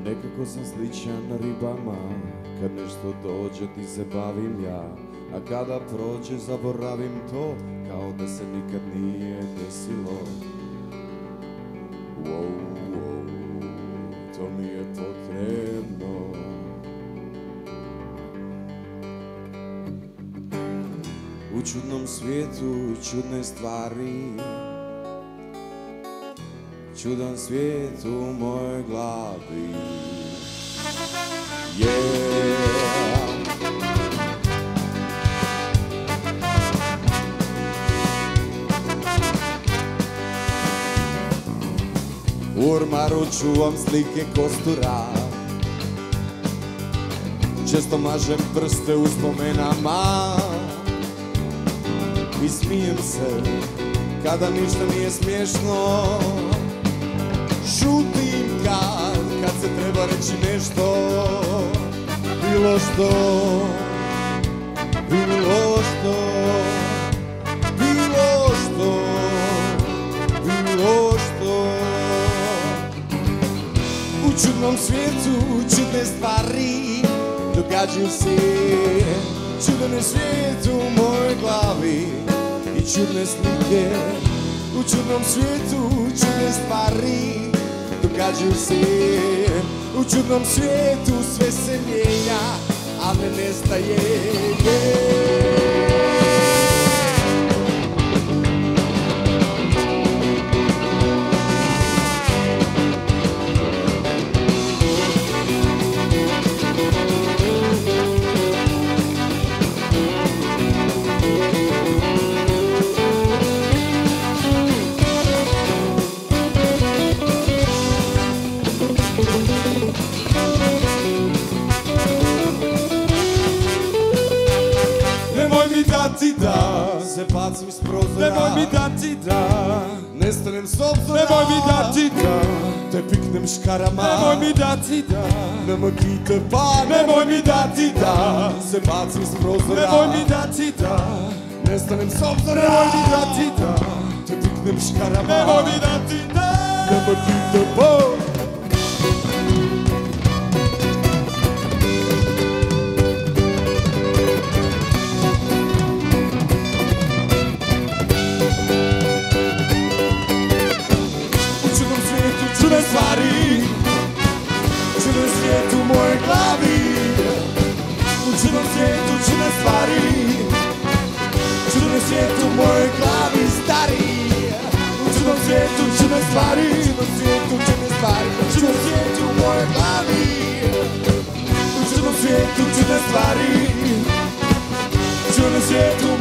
Nekako sam sličan ribama, kad nešto dođe ti se bavim ja, a kada prođe zaboravim to, kao da se nikad nije desilo. Wow, wow, to mi je potrebno. U čudnom svijetu čudne stvari, čudan svijet u mojoj glavi. Yeah. U ormaru čuvam slike kostura, često mažem prste u spomenama i smijem se kada ništa nije smiješno. Šutim kad se treba reći nešto, bilo što, bilo što, bilo što, bilo što. U čudnom svijetu čudne stvari događaju se, čudan je svijet u mojoj glavi i čudne slike. U čudnom svijetu čudne stvari događaju se, u čudnom svijetu sve se mijenja, a ne nestaje. Da se bacim s prozora, nemoj mi dati da nestanem s obzora, nemoj mi dati da te piknem škarama, nemoj mi dati da nemoj kite pa, nemoj mi dati da se bacim s prozora, nemoj mi dati da nestanem s obzora, nemoj mi dati da te piknem škarama, nemoj mi dati da nemoj kite pa. Čudne stvari, čudan svijet u mojoj glavi. U čudnom svijetu čudne stvari, čudan svijet u mojoj glavi stari. U čudnom svijetu čudne stvari, čudan svijet u čudne stvari, čudan svijet u mojoj glavi. U čudnom svijetu čudne stvari, čudan svijet u